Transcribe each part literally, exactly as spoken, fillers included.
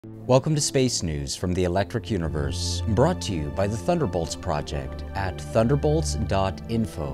Welcome to Space News from the Electric Universe, brought to you by the Thunderbolts Project at thunderbolts dot info.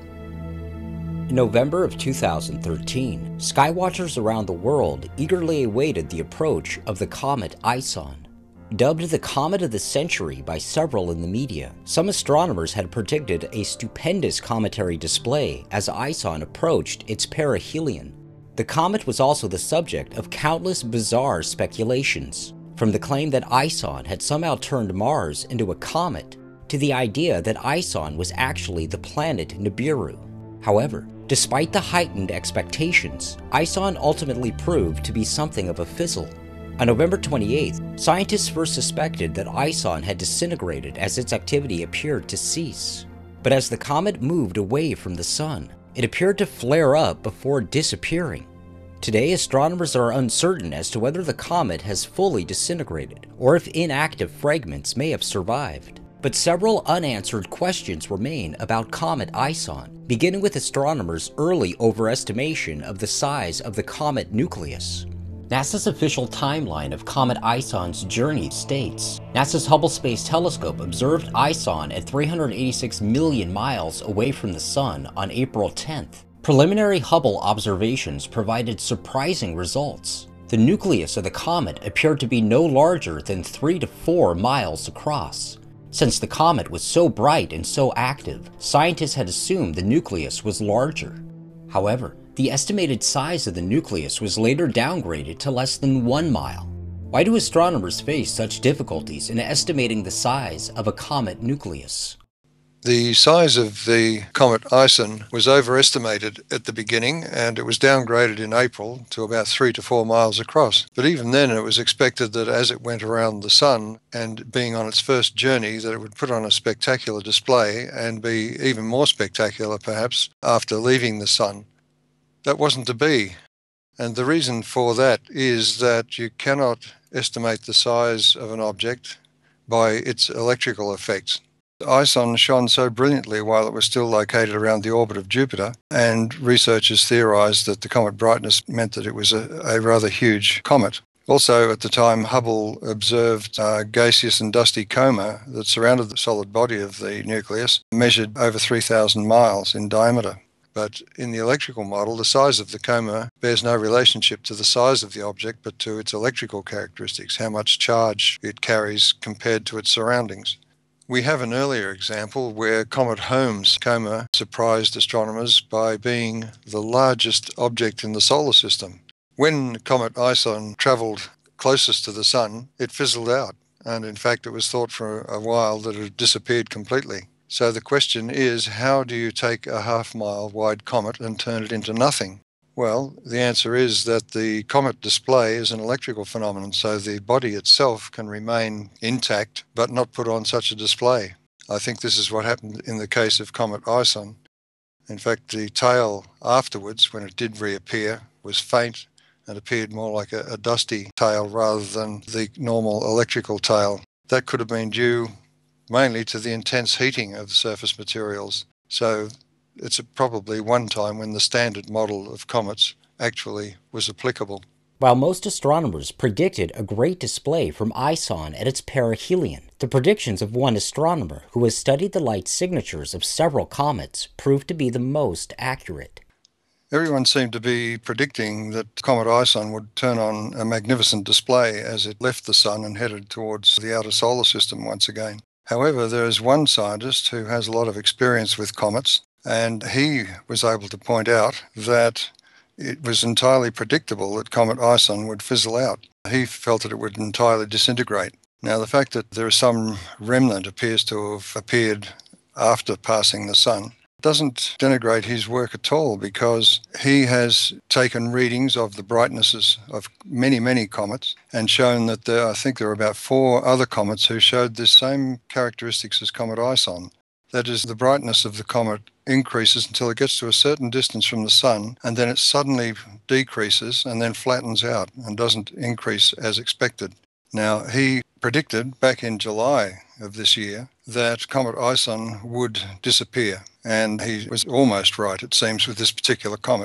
In November of two thousand thirteen, skywatchers around the world eagerly awaited the approach of the Comet ISON. Dubbed the Comet of the Century by several in the media, some astronomers had predicted a stupendous cometary display as ISON approached its perihelion. The comet was also the subject of countless bizarre speculations, from the claim that ISON had somehow turned Mars into a comet, to the idea that ISON was actually the planet Nibiru. However, despite the heightened expectations, ISON ultimately proved to be something of a fizzle. On November twenty-eighth, scientists first suspected that ISON had disintegrated as its activity appeared to cease. But as the comet moved away from the sun, it appeared to flare up before disappearing. Today, astronomers are uncertain as to whether the comet has fully disintegrated, or if inactive fragments may have survived. But several unanswered questions remain about Comet ISON, beginning with astronomers' early overestimation of the size of the comet nucleus. NASA's official timeline of Comet ISON's journey states, NASA's Hubble Space Telescope observed ISON at three hundred eighty-six million miles away from the Sun on April tenth. Preliminary Hubble observations provided surprising results. The nucleus of the comet appeared to be no larger than three to four miles across. Since the comet was so bright and so active, scientists had assumed the nucleus was larger. However, the estimated size of the nucleus was later downgraded to less than one mile. Why do astronomers face such difficulties in estimating the size of a comet nucleus? The size of the Comet ISON was overestimated at the beginning, and it was downgraded in April to about three to four miles across. But even then, it was expected that as it went around the Sun and being on its first journey, that it would put on a spectacular display and be even more spectacular, perhaps, after leaving the Sun. That wasn't to be. And the reason for that is that you cannot estimate the size of an object by its electrical effects. ISON shone so brilliantly while it was still located around the orbit of Jupiter, and researchers theorized that the comet brightness meant that it was a, a rather huge comet. Also, at the time, Hubble observed a gaseous and dusty coma that surrounded the solid body of the nucleus, measured over three thousand miles in diameter. But in the electrical model, the size of the coma bears no relationship to the size of the object, but to its electrical characteristics, how much charge it carries compared to its surroundings. We have an earlier example where Comet Holmes' coma surprised astronomers by being the largest object in the solar system. When Comet ISON travelled closest to the Sun, it fizzled out, and in fact it was thought for a while that it had disappeared completely. So the question is, how do you take a half-mile wide comet and turn it into nothing? Well, the answer is that the comet display is an electrical phenomenon, so the body itself can remain intact but not put on such a display. I think this is what happened in the case of Comet ISON. In fact, the tail afterwards, when it did reappear, was faint and appeared more like a, a dusty tail rather than the normal electrical tail. That could have been due mainly to the intense heating of the surface materials. So it's probably one time when the standard model of comets actually was applicable. While most astronomers predicted a great display from ISON at its perihelion, the predictions of one astronomer who has studied the light signatures of several comets proved to be the most accurate. Everyone seemed to be predicting that Comet ISON would turn on a magnificent display as it left the Sun and headed towards the outer solar system once again. However, there is one scientist who has a lot of experience with comets, and he was able to point out that it was entirely predictable that Comet ISON would fizzle out. He felt that it would entirely disintegrate. Now, the fact that there is some remnant appears to have appeared after passing the Sun doesn't denigrate his work at all, because he has taken readings of the brightnesses of many, many comets and shown that there, I think there are about four other comets who showed the same characteristics as Comet ISON. That is, the brightness of the comet increases until it gets to a certain distance from the Sun, and then it suddenly decreases and then flattens out and doesn't increase as expected. Now, he predicted back in July of this year that Comet ISON would disappear, and he was almost right, it seems, with this particular comet.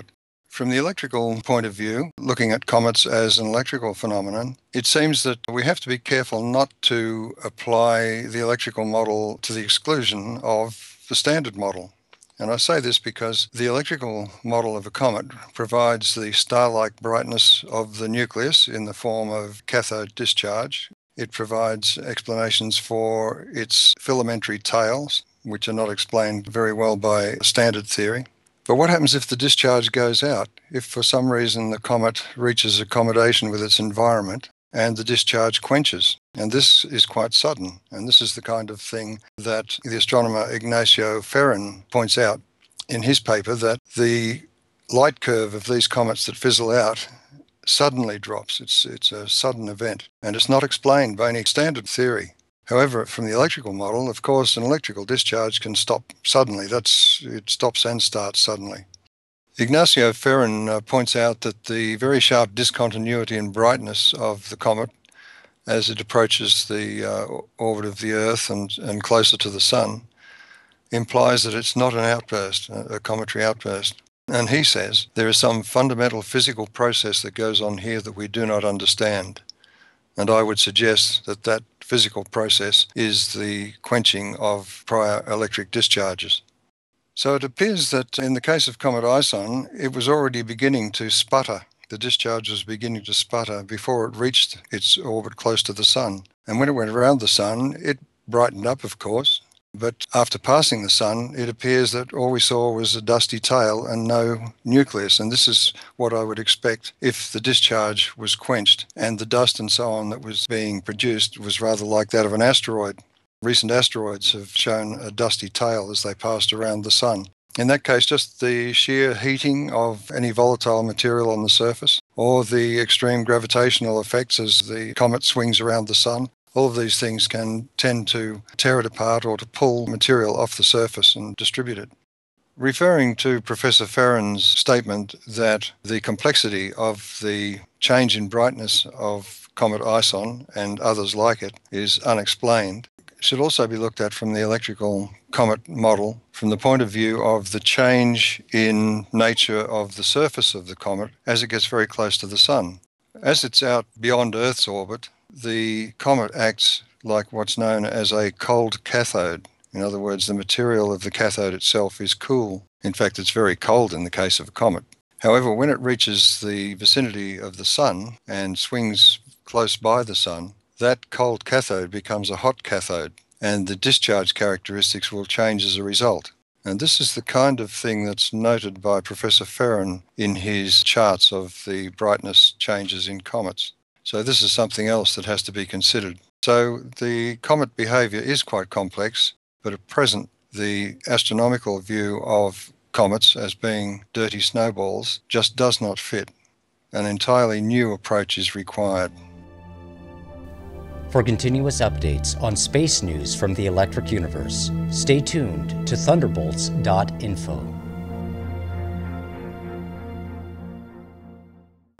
From the electrical point of view, looking at comets as an electrical phenomenon, it seems that we have to be careful not to apply the electrical model to the exclusion of the standard model. And I say this because the electrical model of a comet provides the star-like brightness of the nucleus in the form of cathode discharge. It provides explanations for its filamentary tails, which are not explained very well by standard theory. But what happens if the discharge goes out? If for some reason the comet reaches accommodation with its environment and the discharge quenches? And this is quite sudden. And this is the kind of thing that the astronomer Ignacio Ferrin points out in his paper, that the light curve of these comets that fizzle out suddenly drops. It's, it's a sudden event. And it's not explained by any standard theory. However, from the electrical model, of course, an electrical discharge can stop suddenly. That's, it stops and starts suddenly. Ignacio Ferrin uh, points out that the very sharp discontinuity in brightness of the comet as it approaches the uh, orbit of the Earth and, and closer to the Sun implies that it's not an outburst, a cometary outburst. And he says there is some fundamental physical process that goes on here that we do not understand. And I would suggest that that physical process is the quenching of prior electric discharges. So it appears that in the case of Comet ISON, it was already beginning to sputter. The discharge was beginning to sputter before it reached its orbit close to the Sun. And when it went around the Sun, it brightened up, of course. But after passing the Sun, it appears that all we saw was a dusty tail and no nucleus. And this is what I would expect if the discharge was quenched and the dust and so on that was being produced was rather like that of an asteroid. Recent asteroids have shown a dusty tail as they passed around the Sun. In that case, just the sheer heating of any volatile material on the surface, or the extreme gravitational effects as the comet swings around the Sun, all of these things can tend to tear it apart or to pull material off the surface and distribute it. Referring to Professor Ferrin's statement that the complexity of the change in brightness of Comet ISON and others like it is unexplained, it should also be looked at from the electrical comet model from the point of view of the change in nature of the surface of the comet as it gets very close to the Sun. As it's out beyond Earth's orbit, the comet acts like what's known as a cold cathode. In other words, the material of the cathode itself is cool. In fact, it's very cold in the case of a comet. However, when it reaches the vicinity of the Sun and swings close by the Sun, that cold cathode becomes a hot cathode, and the discharge characteristics will change as a result. And this is the kind of thing that's noted by Professor Ferrin in his charts of the brightness changes in comets. So this is something else that has to be considered. So the comet behavior is quite complex, but at present the astronomical view of comets as being dirty snowballs just does not fit. An entirely new approach is required. For continuous updates on space news from the electric universe, stay tuned to thunderbolts dot info.